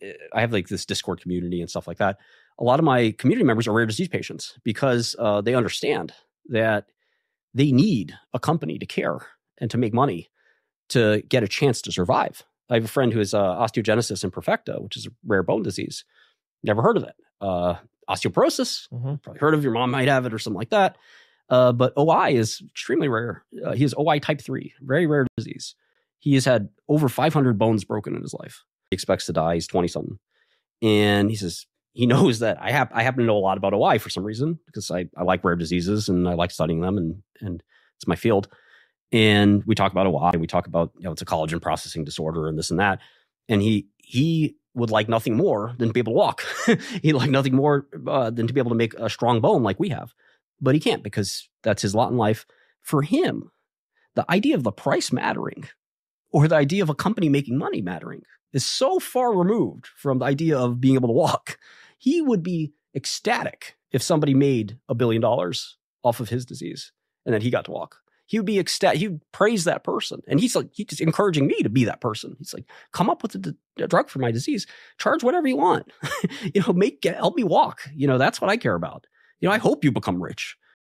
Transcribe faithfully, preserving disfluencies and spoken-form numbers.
I have like this Discord community and stuff like that. A lot of my community members are rare disease patients because uh, they understand that they need a company to care and to make money to get a chance to survive. I have a friend who has uh, osteogenesis imperfecta, which is a rare bone disease. Never heard of it. Uh, osteoporosis, mm-hmm. Probably heard of, your mom might have it or something like that. Uh, but O I is extremely rare. Uh, he has O I type three, very rare disease. He has had over five hundred bones broken in his life. He expects to die. He's twenty something. And he says, he knows that I have, I happen to know a lot about O I for some reason, because I, I like rare diseases and I like studying them, and, and it's my field. And we talk about O I, we talk about, you know, it's a collagen processing disorder and this and that. And he, he would like nothing more than to be able to walk. He'd like nothing more uh, than to be able to make a strong bone like we have. But he can't, because that's his lot in life. For him, the idea of the price mattering, or the idea of a company making money mattering, is so far removed from the idea of being able to walk. He would be ecstatic if somebody made a billion dollars off of his disease and then he got to walk. He would be ecstatic. He would praise that person. And he's like, he's encouraging me to be that person. He's like, come up with a, a drug for my disease. Charge whatever you want. you know, make, get, help me walk. You know, that's what I care about. You know, I hope you become rich.